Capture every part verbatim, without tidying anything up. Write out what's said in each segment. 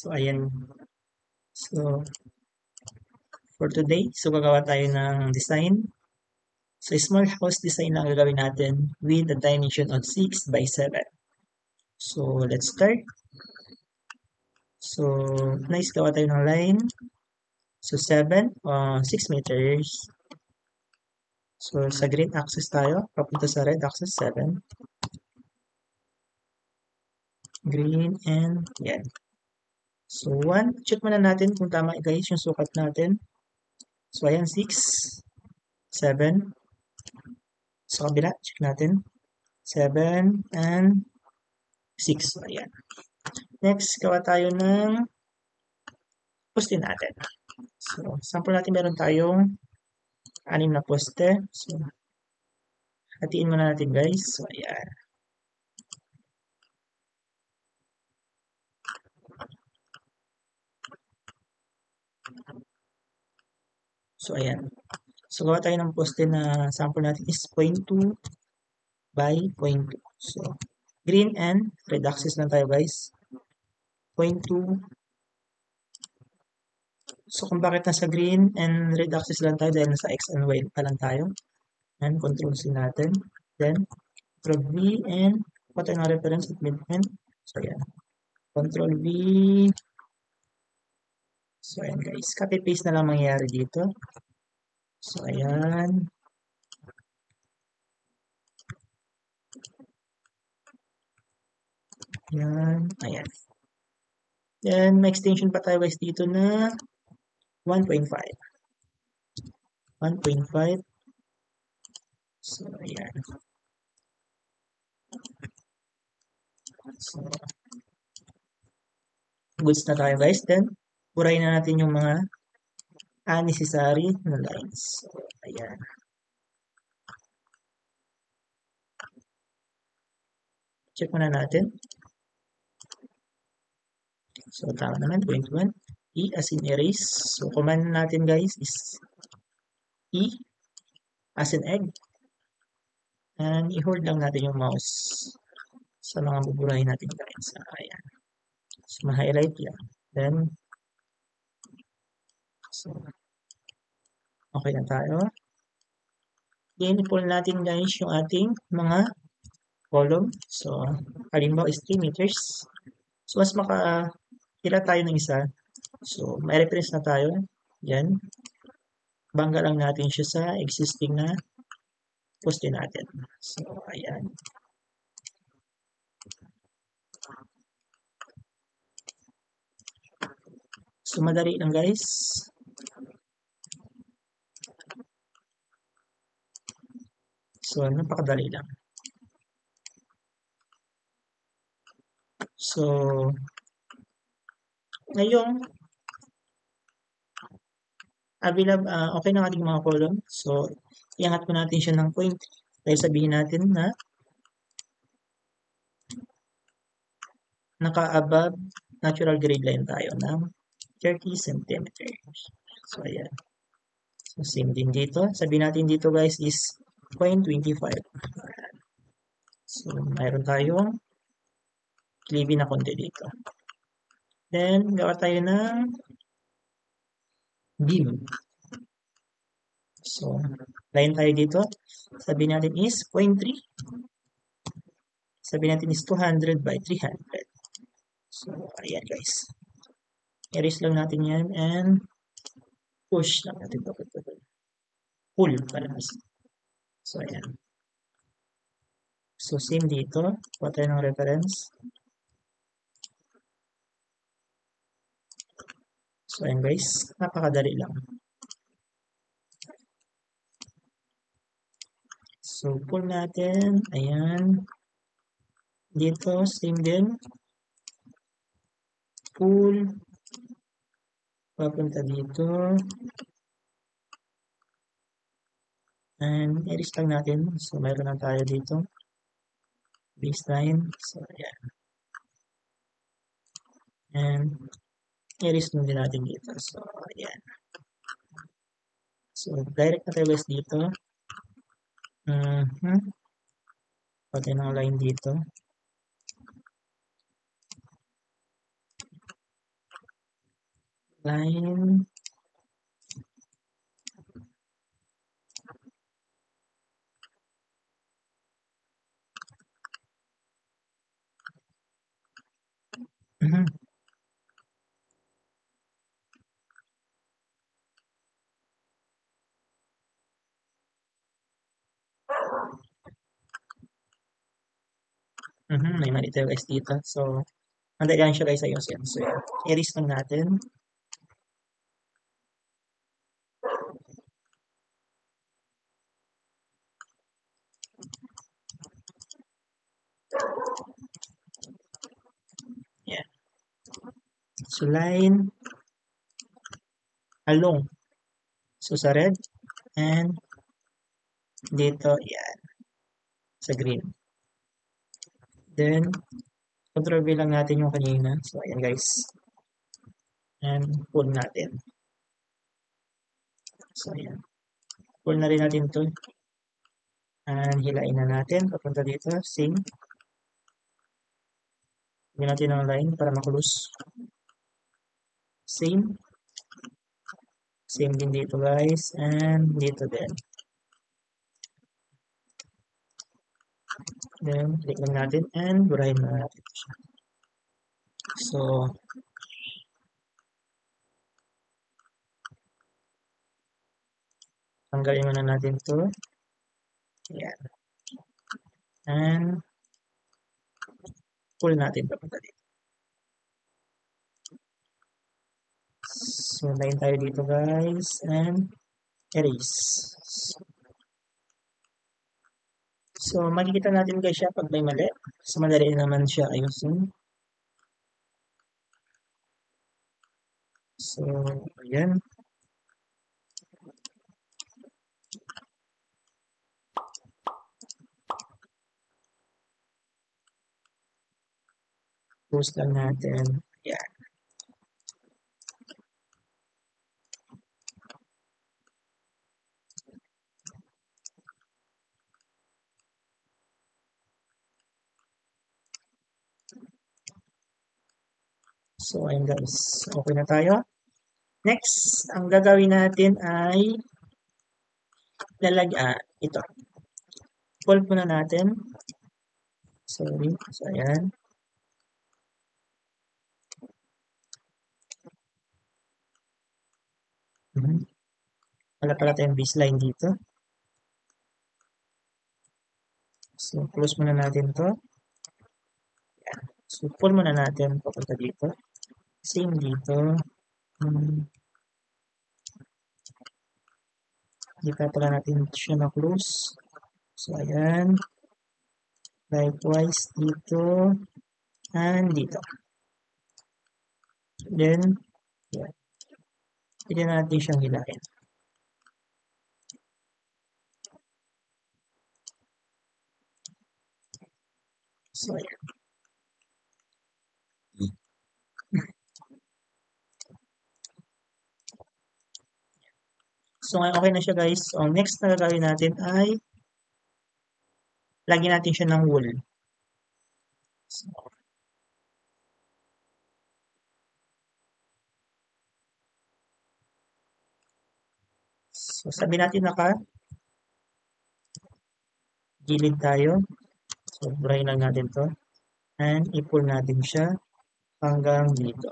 So, ayan. So, for today, so gagawa tayo ng design. So, small house design lang gagawin natin with a dimension of six by seven. So, let's start. So, nice, gawa tayo ng line. So, seven, uh, six meters. So, sa green axis tayo, papunta sa red axis, seven. Green and yan. So, one, check muna natin kung tama guys yung sukat natin. So, ayan, six, seven. Sa kabila, check natin. seven and six. So, ayan. Next, gawa tayo ng poste natin. So, sample natin meron tayong anim na poste. So, hatiin muna natin guys. So, ayan. So, ayan. So, gawa tayo ng poste na sample natin is zero point two by zero point two. So, green and red axis lang tayo guys. zero point two. So, kung bakit nasa green and red axis lang tayo dahil nasa X and Y pa lang tayo. And control C natin. Then, control V and put tayo ng reference at midpoint. So, ayan. Control V. So, ayan guys. Copy-paste na lang mangyayari dito. So, ayan. Ayan. Ayan. Then, may extension pa tayo guys dito na one point five. one point five. So, ayan. So, goods na tayo guys. Then, burahin na natin yung mga unnecessary na lines. So, ayan. Check muna natin. So, tama naman, zero point one. E as in erase. So, command natin guys is E as in egg. And i-hold lang natin yung mouse sa mga buburahin natin guys. So, ayan. So, ma-highlight yan. Then, so, okay na tayo. Then, i-pull natin guys yung ating mga column. So, halimbawa is three meters. So, mas maka-hila tayo ng isa. So, may reference na tayo. Yan. Bangga lang natin siya sa existing na poste natin. So, ayan. So, madali lang guys. So, napakadali lang. So, ngayong available, uh, okay na ating mga column. So, iangat po natin siya ng point. Dahil sabihin natin na naka-above natural grade line tayo ng thirty centimeters. So, ayan. So, same din dito. Sabihin natin dito guys is zero point two five. So, mayroon tayong clippy na konti dito. Then, gawa tayo ng beam. So, line tayo dito. Sabihin natin is zero point three. Sabihin natin is two hundred by three hundred. So, ayan guys. Erase lang natin yan and push lang natin. Pull pala. So, ayan. So, same dito. Kuha tayo ng reference. So, ayan guys. Napakadali lang. So, pull natin. Ayan. Dito, same din. Pull. Papunta dito. And, erase lang natin. So, mayroon lang tayo dito. Baseline. So, ayan. And, erase din natin dito. So, ayan. So, direct na tayo guys dito. Uh-huh. Pati ng line dito. line, mhm, mhm, may mali tayo guys dito. So, madali lang siya guys ayusin. So, yan. I-erase lang natin. Yan. So, line, along. So, sa red, and dito, yan, sa green. Then, control V lang natin yung kanina. So, ayan guys. And, pull natin. So, ayan. Pull na rin natin to. And, hilain na natin. Papunta dito. Same. Hindi natin ang line para makulus. Same. Same din dito guys. And, dito din. Then, click lang natin. And, burahin na natin siya. So, tanggalin muna natin to. Ayan. And, pull natin papunta dito. So, line tayo dito guys. And, erase. So, makikita natin guys siya pag may mali. So, madali naman siya ayusin. So, ayan. Post lang natin. Ayan. So, ayan guys. Okay na tayo. Next, ang gagawin natin ay lalag, ah, ito. Pull muna natin. Sorry. So, ayan. Mhm. Wala pala tayong baseline dito. So, close muna natin to. Ayan. So, pull muna natin papunta dito. Same dito. Hmm. Hindi pa pala natin siya na-close. So, ayan. Likewise dito. And dito. Then, ayan. Pwede natin siyang hilahin. So, ayan. So, ngayon okay na siya guys. So, ang next na gagawin natin ay lagyan natin siya ng wool. So, so sabi natin naka gilid tayo. So, burahin lang natin to. And, i-pull natin siya hanggang dito.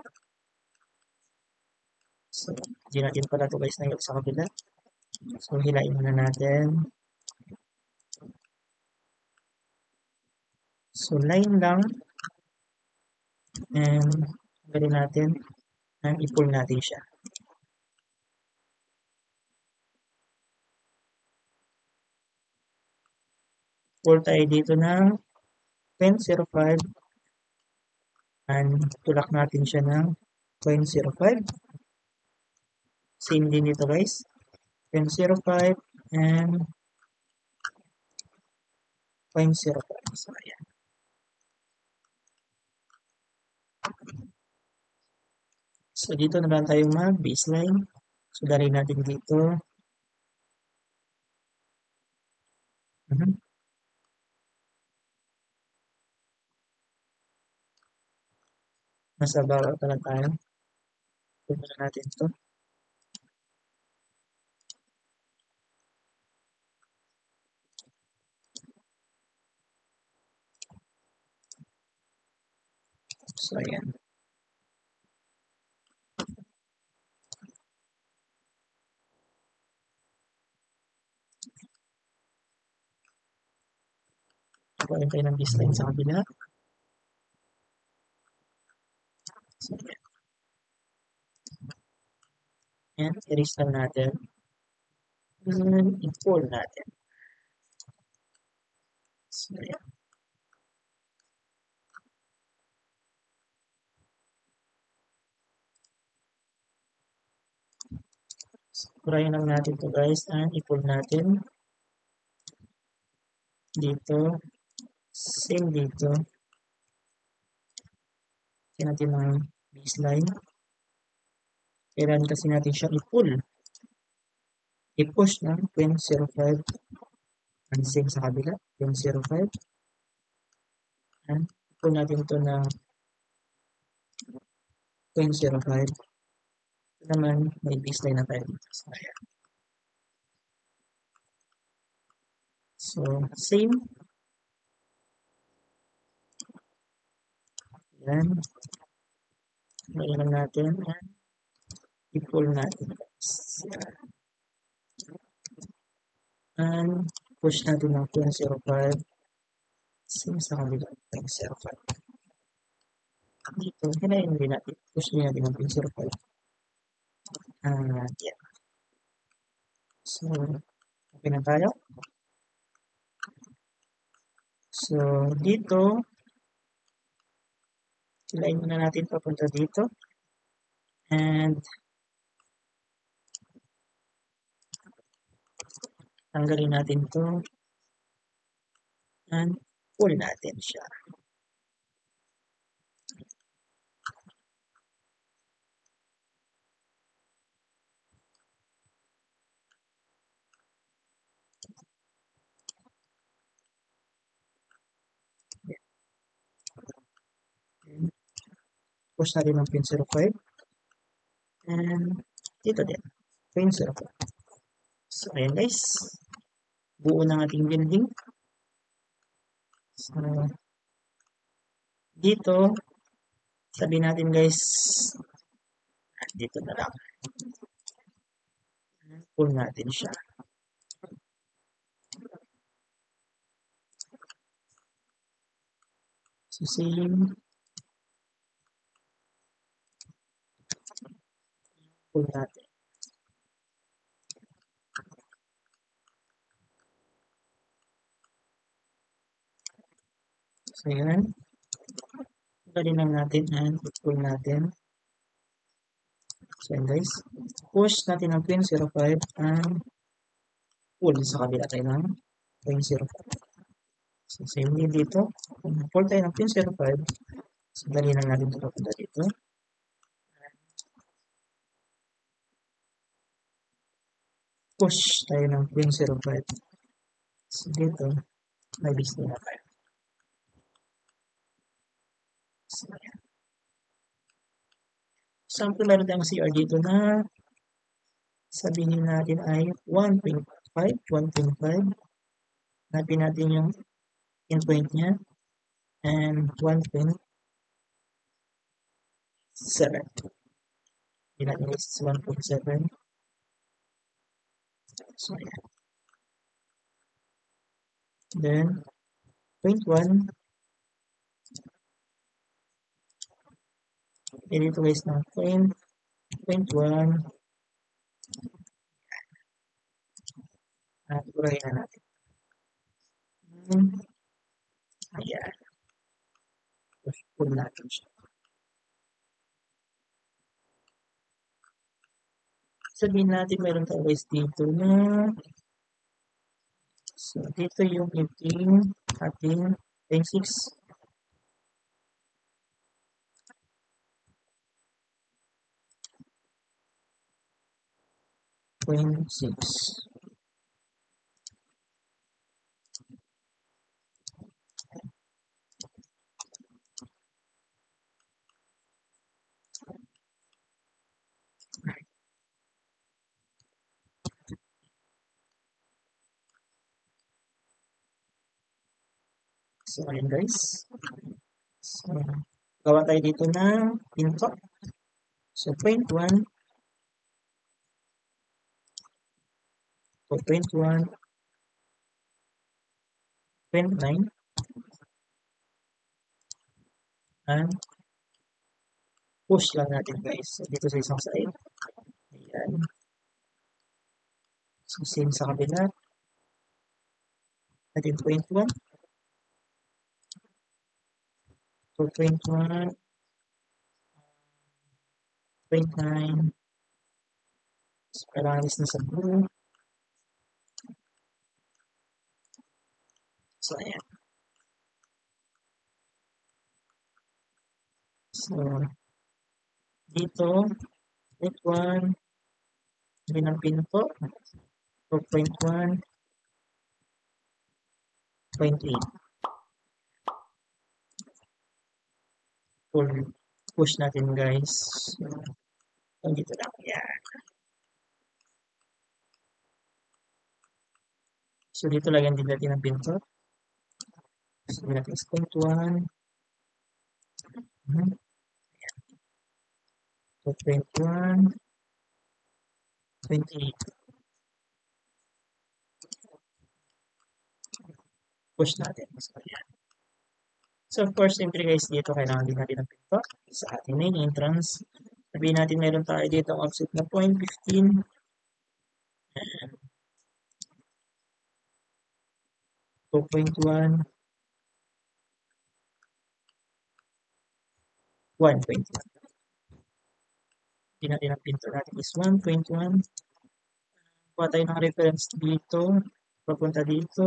So, hindi natin pala ito guys na sa kabila. So, hilain muna natin. So, line lang. And, gawin natin. And, i-pull natin siya. Pull tayo dito ng zero point zero five. And, tulak natin siya ng zero point zero five. Same din dito guys. zero point zero five and zero point zero five. So, ayan. So, dito naman tayo mag-baseline. So, dalhin natin dito. Mhm. Nasa baba pa lang tayo. Pull na natin to. So, ayan. Kuhain tayo ng baseline sa kabila. So, ayan. Ayan, erase lang natin. And i-pull natin. So, ayan. Kurayan lang natin to guys and i-pull natin dito, same dito. Kaya natin ang baseline. Kailangan kasi natin siya i-pull. I-push ng zero point zero five and same sa kabila, zero point zero five and i-pull natin ito ng zero point zero five. Ito naman may baseline na tayo dito. So, ayan. So, same. Yan. Ngayon lang natin and i-pull natin. Yan. And push natin ng zero point zero five. Same sa kabila, zero point zero five. Dito, hinayin din natin. Push din natin ng zero point zero five. Uh, yeah. So, okay na tayo. So, dito, hilayin muna natin papunta dito. And, tanggalin natin to and pull natin siya. And push natin ng zero point zero five. And dito din, zero point zero five. So, ayan guys. Buo ng ating building. So, dito, sabihin natin guys, dito na lang. Pull natin siya. So, same. Pull natin. So, yan. Galing lang natin and pull natin. So, yan guys. Push natin ng zero point zero five and pull sa kabila tayo ng zero point zero five. So, same din dito. Pull tayo ng zero point zero five. So, dali lang natin ito papunta dito. Push tayo ng zero point zero five. So, dito, may base na tayo. So, ayan. Sample meron tayong C R dito na sabihin natin ay one point five, one point five. Hanapin natin yung endpoint niya and one point seven. Ilan is one point seven. So, ayan. Then, zero point one. Dito guys ng zero point one. At burahin na natin. Hmm. Ayan. Pull natin siya. Sabihin natin meron tayo guys dito na so dito yung ating ating point six. point six. So, ayun guys. So, gawa tayo dito ng pinto. So, point one, so point one, point nine, and push lang natin guys. So, dito sa isang side. Ayan. So, same sa kabila. Natin point one. So, point one, point nine. So, kailangan is na sa blue. So, ayan. So, dito, point one, hindi ng pinto. So, point one, point eight. Full push natin guys. So, dito lang. Ayan. So, dito lagyan din natin ang pinto. So, natin is point one. Hmm. So, point one, point eight. Push natin. So, ayan. So, of course, siyempre guys, dito kailangan din natin ng pinto sa ating main entrance. Sabihin natin meron tayo dito ang offset na point fifteen. two point one. one point one. Hindi natin ang pinto natin is one point one. Kuha tayo ng reference dito. Papunta dito.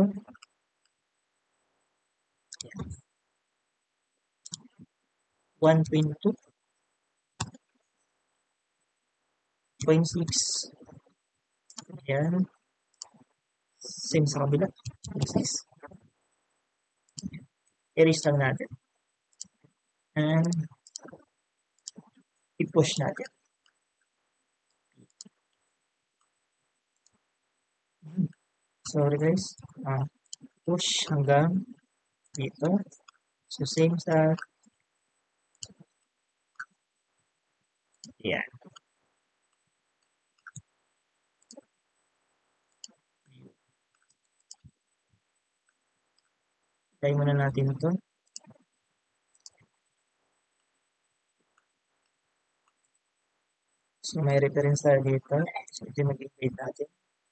one point two. zero point six. Ayan. Same sa kabila. zero point six. Erase lang natin. And i-push natin. Sorry guys. Uh, push hanggang dito. So same sa yan. Try muna natin ito. So may reference tayo dito. So ito yung mag-invade natin.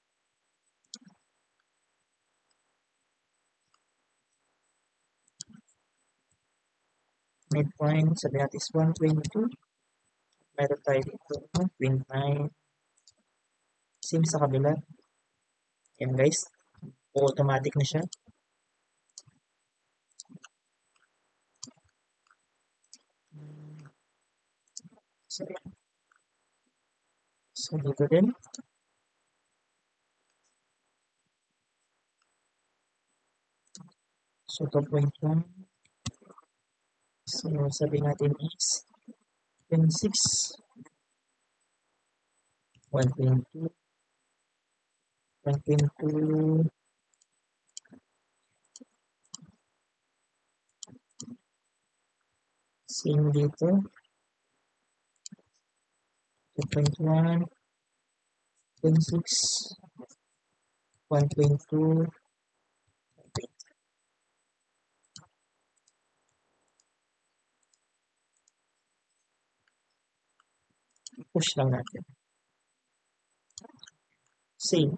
Midpoint, sabi natin is one twenty-two. Meron tayo dito, twenty-nine. Same sa kabila. Yan guys. Automatic na siya. So, so dito din. So two point one. So sabi natin is twenty-six. one point two. one point two. Same dito. two point one. twenty-six. one point two. Push lang natin. Same.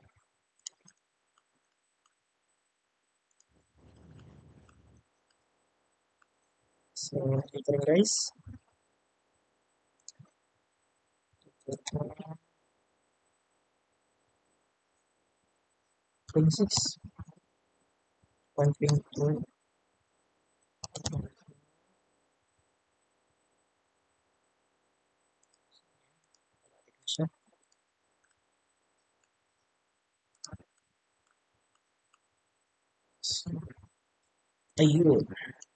So, ito rin guys. twenty-six. one point two. Siya. So, ayun.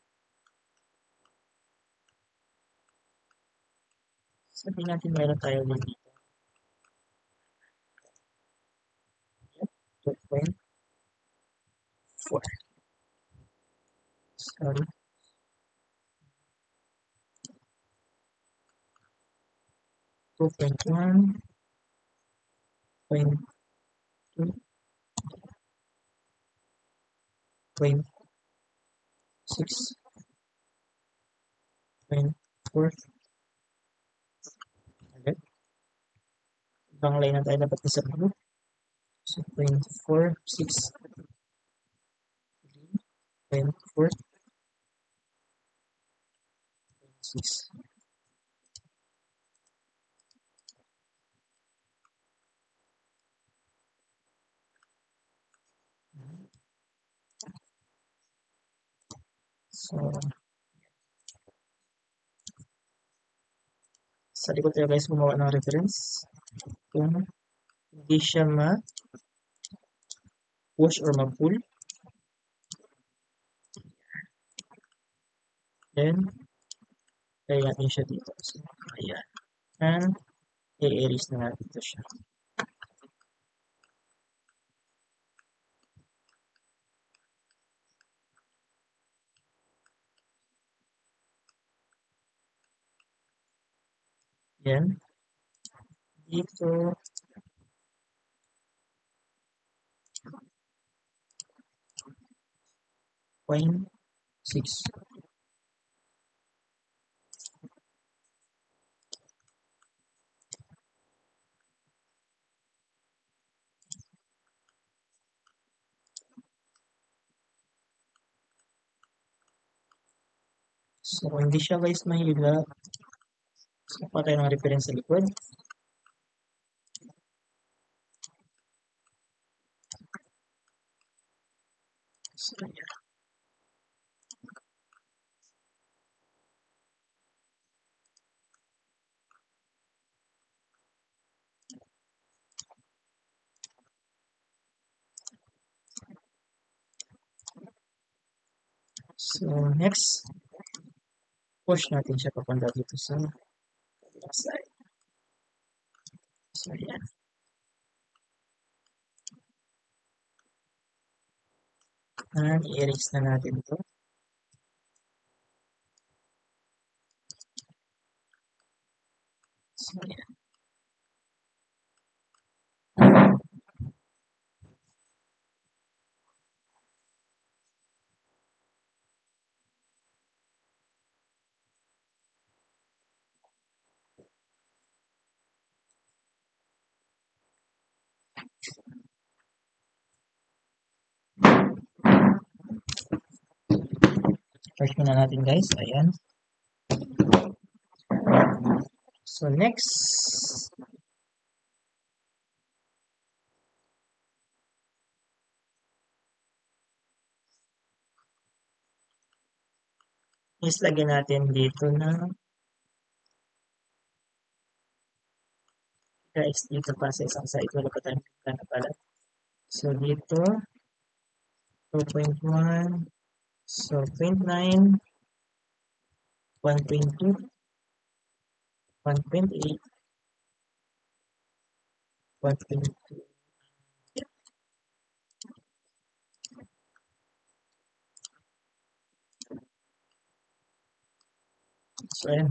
Sabi natin meron tayo dito. two point four. two point one, zero point two, zero point six, zero point four. Okay. Ibang line na tayo dapat isa blue. So, zero point four six, zero point four six. So, sa likod tayo guys gumawa ng reference. Kung hindi siya ma-push or ma-pull, then, kaya natin siya dito. So, ayan. And, i-erase na natin ito siya. Yan. Dito, zero point six. So, kung hindi siya guys mahila, so, pa tayo ng reference sa likod. So, ayan. So, next, push natin siya papunta dito sa kabilang side. So, ayan. And, i-erase na natin ito. So, ayan. Push muna natin guys. Ayan. So, next, is lagyan natin dito na guys, dito pa sa isang side. Wala pa tayong pagka na pala. So, dito, two point one, so, zero point nine, one point two, one point eight, one point two. So, ayan.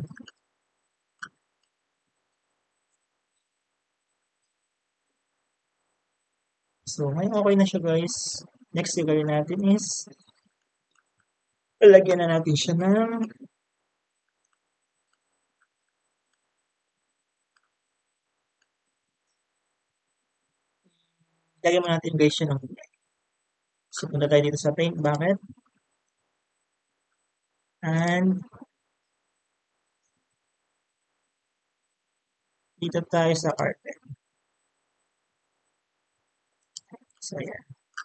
So, ngayon okay na siya guys. Next yung gawin natin is lagyan na natin siya ng lagyan mo natin guys siya ng kulay. So, punta tayo dito sa paint bucket. And dito tayo sa carpet. So, ayan.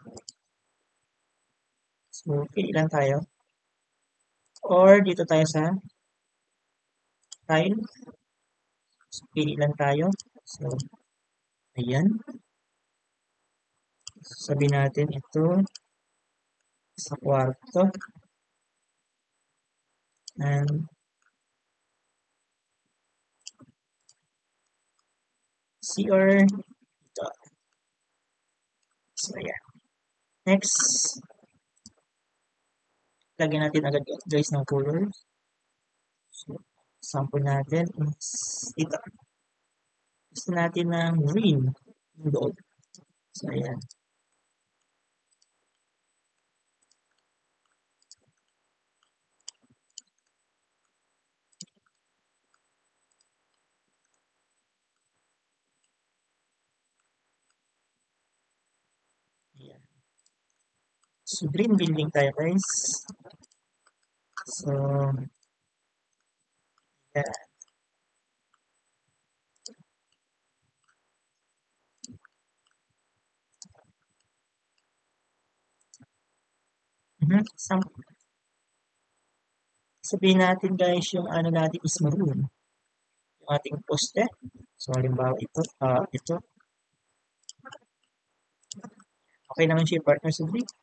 So, pili lang tayo. Or dito tayo sa tile. So, pili lang tayo. So, ayan. Sabi natin ito sa kwarto. And C R dito. So, ayan. Next, lagyan natin agad guys ng color. So, sample natin is ito. Gusto natin ng green, gold. So, ayan. Ayan. So, green building tayo, guys. So, ayan. Mhm. Sam- Sabihin natin, guys, yung ano natin is maroon. Yung ating poste. So, halimbawa ito, ah, ito. Okay naman siya, partner sa green.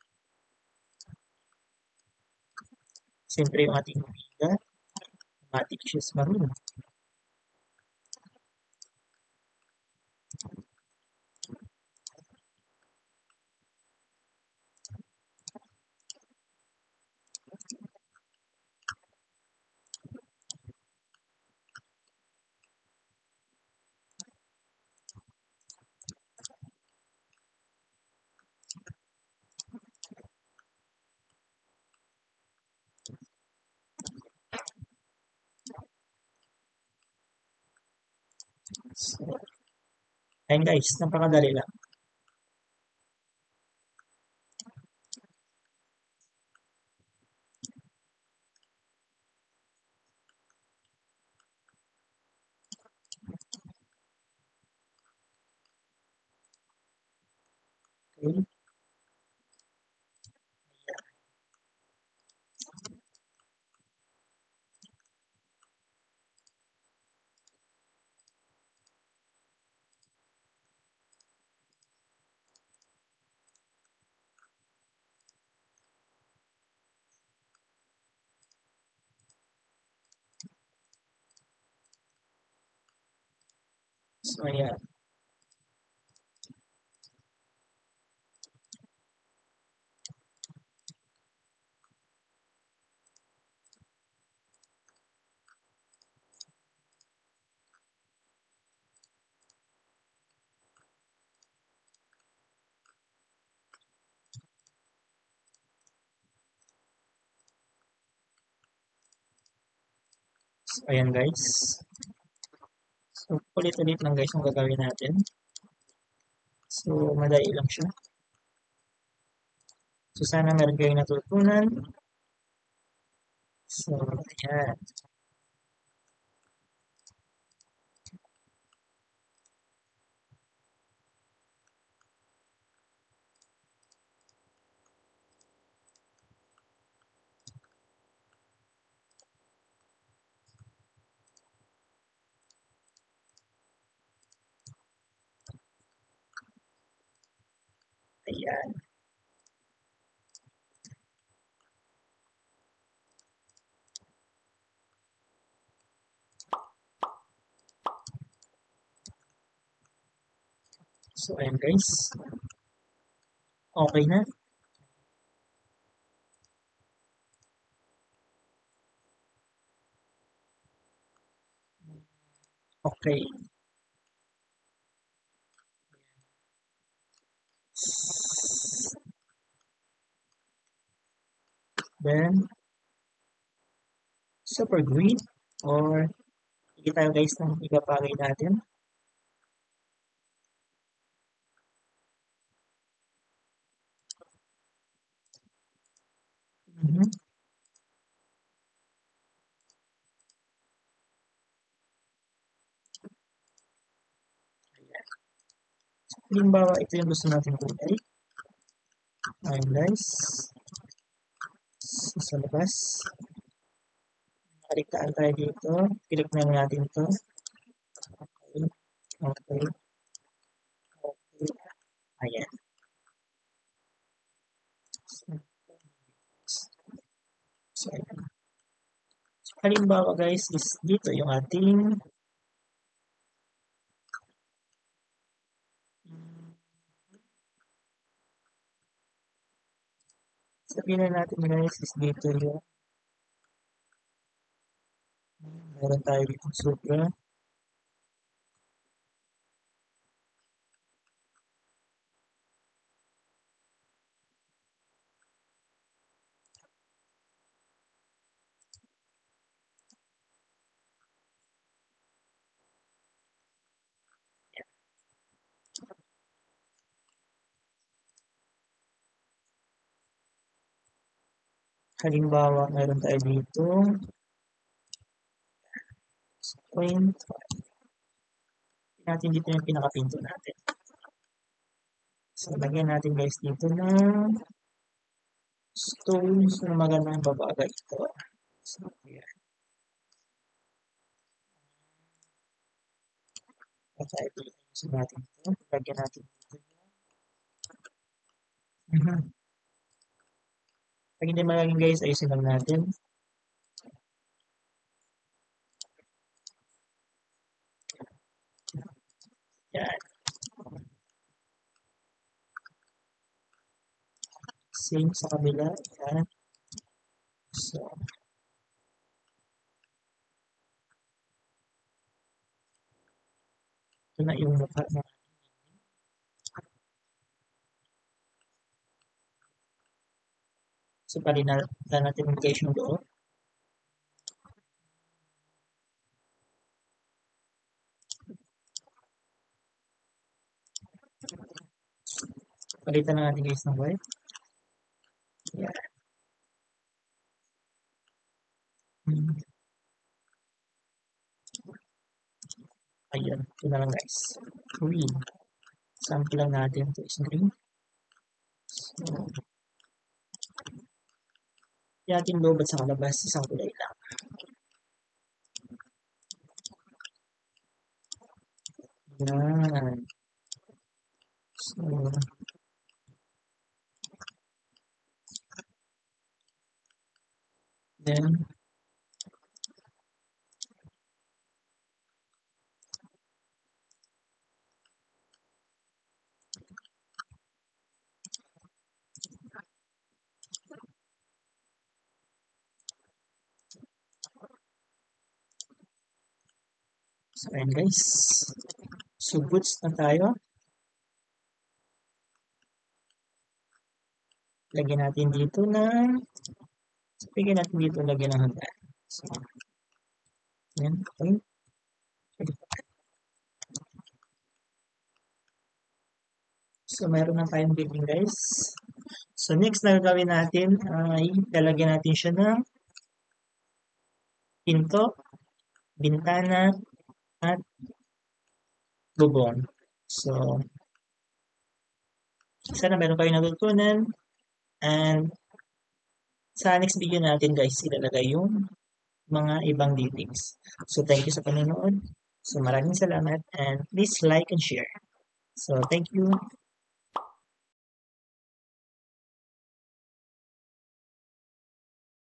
Siyempre, yung ating biga, yung ating shoes maroon. So, ayun guys, napakadali lang. Okay? So, ayan. So, ayan guys. So, ulit-ulit lang guys ang gagawin natin. So, madali lang siya. So, sana meron kayong natutunan. So, ayan. Ayan. So, ayan guys. Okay na. Okay. Then, super green or hindi tayo guys ng igapagay natin. Mhm. Ayan. So, halimbawa, ito yung gusto natin kulay. Ayan guys. So, sa labas. Kaligtaan tayo dito. Click na natin to. Okay. Okay. Okay. Ayan. So, ayan. So, halimbawa guys, is dito yung ating sabihin na natin guys, is dito yung meron tayo dito Supra. Halimbawa, meron tayo dito point five. Natin dito yung pinakapinto natin. So, lagyan natin guys dito ng stones na magandang babaga ito. So, ayan. Patay ito yung natin ito. Lagyan natin dito. Mm-hmm. Pag hindi malaging guys, ayusin lang natin. Yan. Same sa kabila. Yan. So, ito na yung mukha na. So, palitan natin yung guys yung loob. Palitan na natin guys ng white. Yan. Hmm. Ayan. Ito na lang guys. Green. Sample lang natin. Ito is green. So, yung ating loob at sa kalabas, isang kulay lang. Yan. So, then, so, ayan guys. So, goods na tayo. Lagyan natin dito na, so, bigyan natin dito, lagyan ng handa. So, ayan, okay. So, meron na tayong building guys. So, next na gagawin natin ay lalagyan natin siya ng pinto, bintana, at bubong. So, sana meron kayo natutunan. And sa next video natin guys, ilalagay yung mga ibang details. So, thank you sa panonood. So, maraming salamat and please like and share. So, thank you.